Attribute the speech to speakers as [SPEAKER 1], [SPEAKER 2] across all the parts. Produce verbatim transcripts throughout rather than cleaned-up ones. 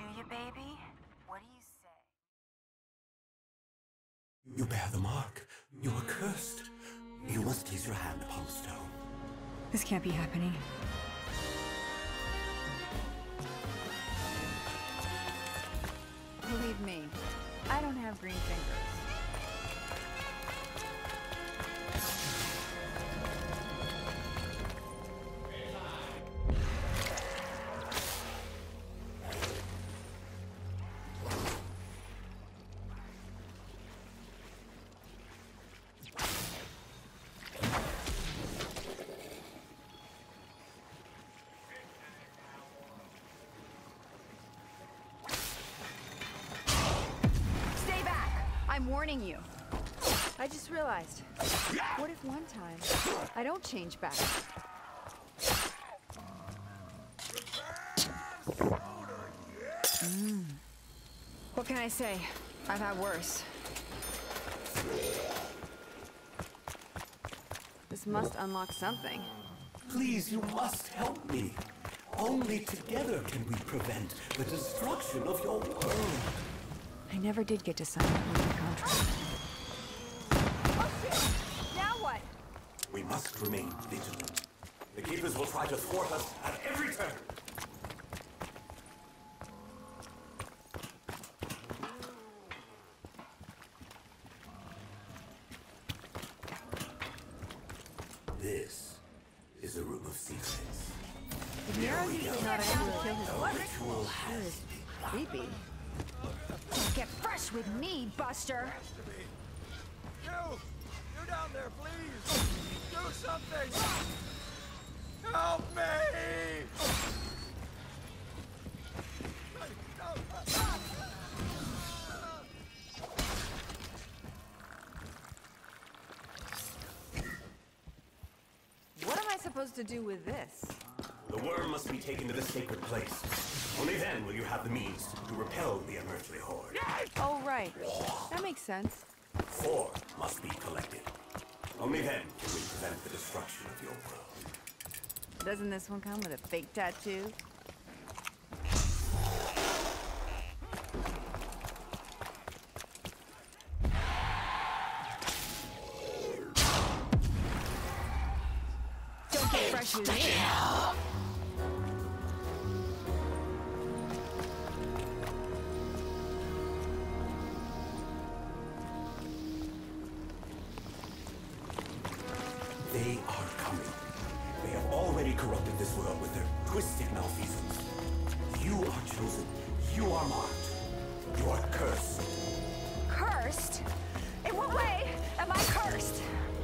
[SPEAKER 1] you, baby? What do you say?
[SPEAKER 2] You bear the mark. You are cursed. You must place your hand upon the stone.
[SPEAKER 3] This can't be happening.
[SPEAKER 4] Believe me, I don't have green fingers. I'm warning you. I just realized, what if one time I don't change back? Mm. What can I say? I've had worse. This must unlock something.
[SPEAKER 2] Please, you must help me. Only together can we prevent the destruction of your world.
[SPEAKER 3] I never did get to sign that movie contract.
[SPEAKER 4] Oh shit! Now what?
[SPEAKER 2] We must remain vigilant. The Keepers will try to thwart us at every turn. This is a room of secrets.
[SPEAKER 4] If Nero did not able to kill his
[SPEAKER 2] The
[SPEAKER 4] wife,
[SPEAKER 2] ritual has
[SPEAKER 4] creepy.
[SPEAKER 3] Get fresh with me, Buster!
[SPEAKER 5] You! You down there, please! Do something! Help me!
[SPEAKER 4] What am I supposed to do with this?
[SPEAKER 2] The worm must be taken to the sacred place. Only then will you have the means to repel the unearthly horde.
[SPEAKER 4] Oh, right. That makes sense.
[SPEAKER 2] Four must be collected. Only then can we prevent the destruction of your world.
[SPEAKER 4] Doesn't this one come with a fake tattoo? Don't get fresh with me.
[SPEAKER 2] They are coming. They have already corrupted this world with their twisted malfeasance. You are chosen. You are marked. You are cursed.
[SPEAKER 3] Cursed? In what way am I cursed?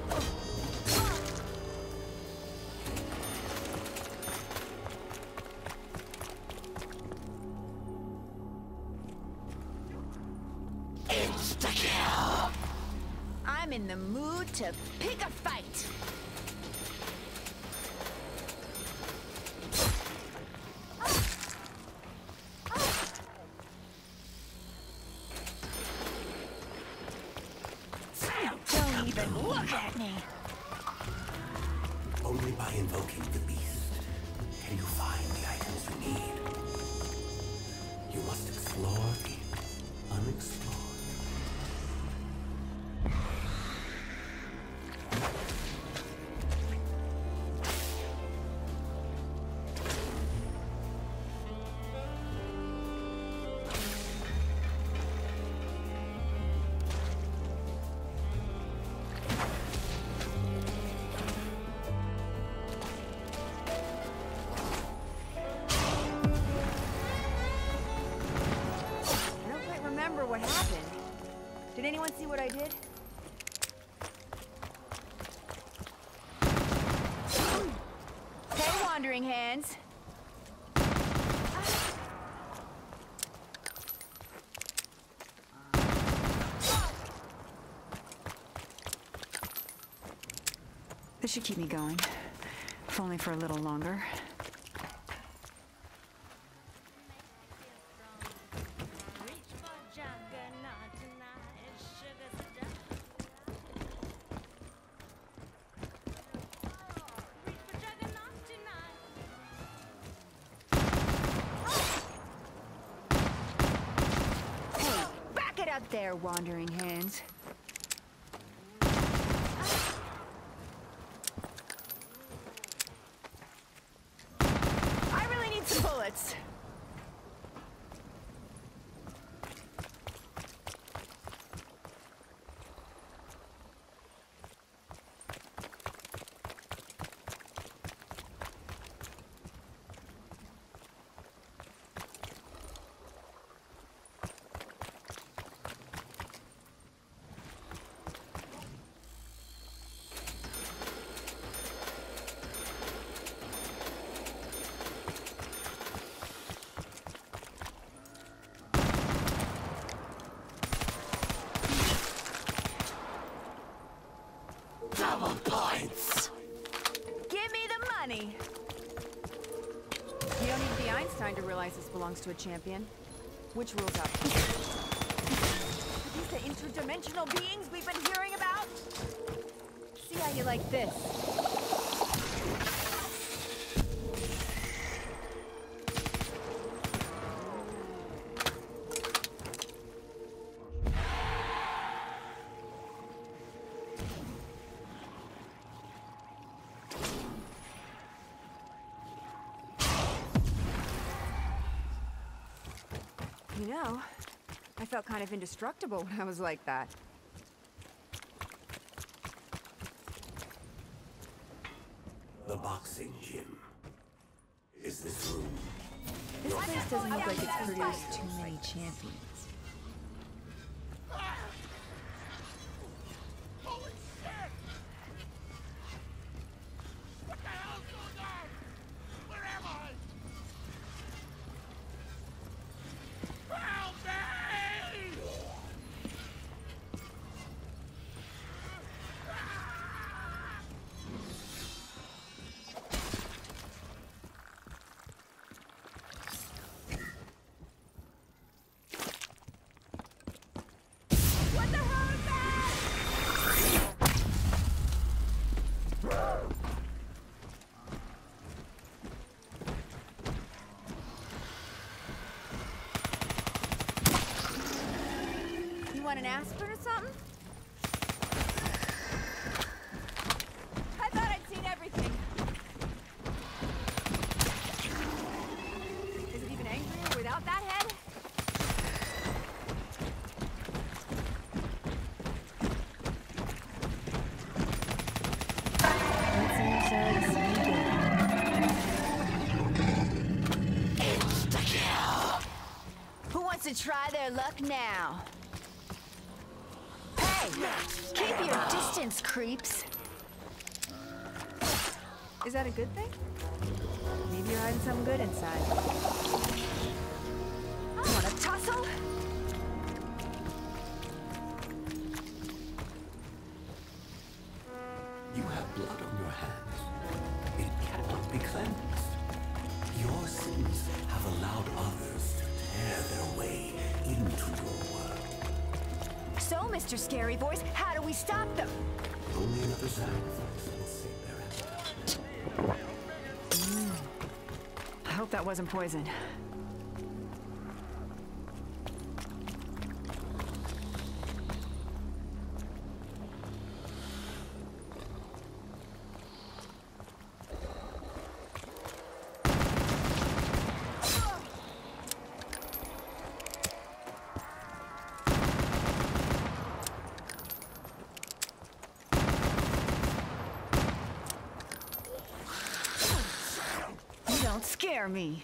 [SPEAKER 2] Insta-kill!
[SPEAKER 3] I'm in the mood to pick a fight. Don't even look at me.
[SPEAKER 2] Only by invoking the beast can you find the items you need. You must explore the unexplored.
[SPEAKER 4] What happened? Did anyone see what I did? Hey, wandering hands.
[SPEAKER 3] This should keep me going, if only for a little longer. there, wandering hands. I really need some bullets.
[SPEAKER 2] Double points!
[SPEAKER 3] Give me the money!
[SPEAKER 4] You don't need to be Einstein to realize this belongs to a champion. Which rules out? Are these the interdimensional beings we've been hearing about? See how you like this. You know, I felt kind of indestructible when I was like that.
[SPEAKER 2] The boxing gym. Is this room?
[SPEAKER 4] This place doesn't look like it's produced too many champions.
[SPEAKER 5] Holy shit! What the hell's going on? Where am I? Help me! What the hell is that?
[SPEAKER 4] You want an aspirin or something? I thought I'd seen everything. Is it even angrier without that head?
[SPEAKER 3] Who wants to try their luck now? Hey! Keep your distance, creeps!
[SPEAKER 4] Is that a good thing? Maybe you're hiding something good inside.
[SPEAKER 3] Want to tussle?
[SPEAKER 2] You have blood on your hands. It cannot be cleansed. Your sins have allowed others to tear their way into your world.
[SPEAKER 3] So, Mister Scary Voice, how do we stop them?
[SPEAKER 2] Only another sacrifice will save their appetite.
[SPEAKER 3] I hope that wasn't poison. You don't scare me.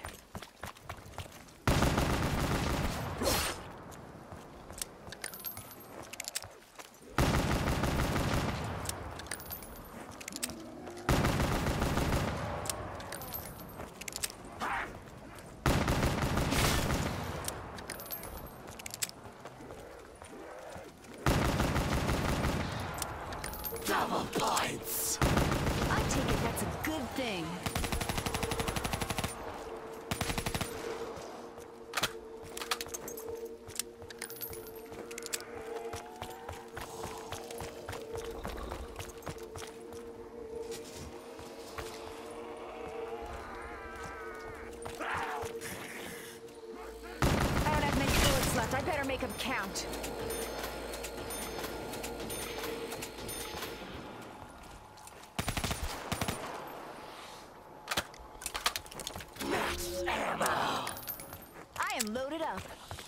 [SPEAKER 2] Double points!
[SPEAKER 3] I take it that's a good thing. I don't have many bullets left. I better
[SPEAKER 4] make them count. I am loaded up.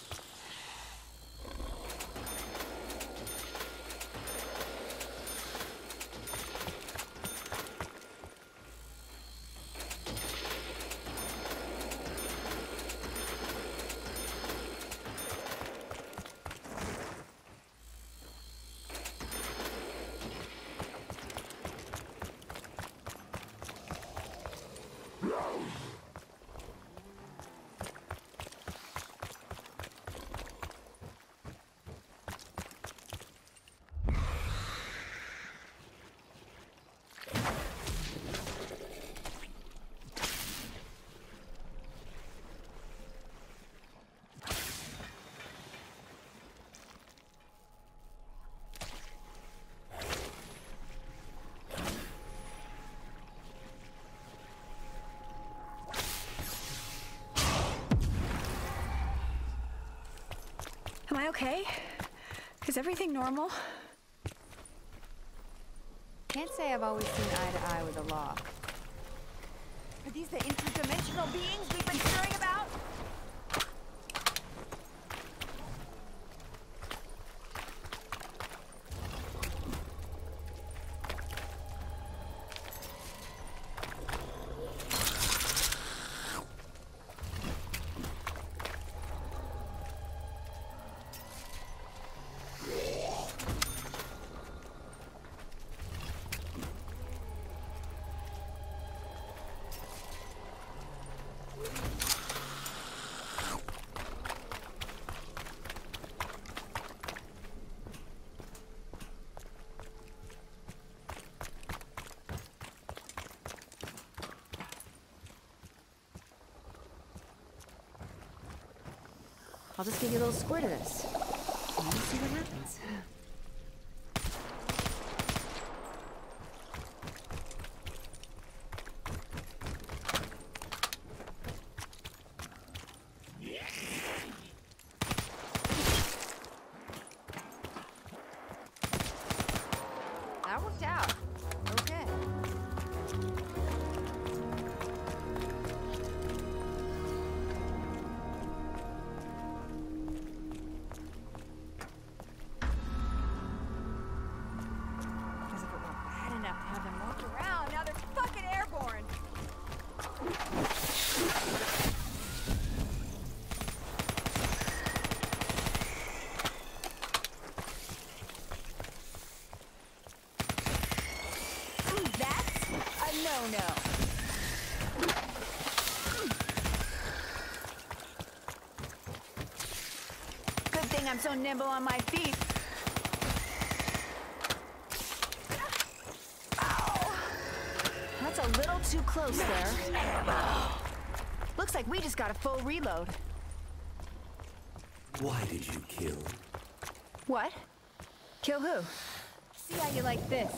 [SPEAKER 3] Am I okay? Is everything normal?
[SPEAKER 4] Can't say I've always seen eye to eye with the law. Are these the interdimensional beings we've been hearing about? I'll just give you a little squirt of this. And we'll see what happens. That worked out. Okay. As if it weren't bad enough to have them walk around, now they're fucking airborne. Mm, that's a no-no. Good thing I'm so nimble on my feet. Ow! That's a little too close there. Looks like we just got a full reload.
[SPEAKER 2] Why did you kill?
[SPEAKER 4] What? Kill who? See how you like this.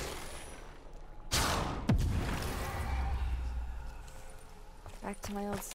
[SPEAKER 4] Back to my old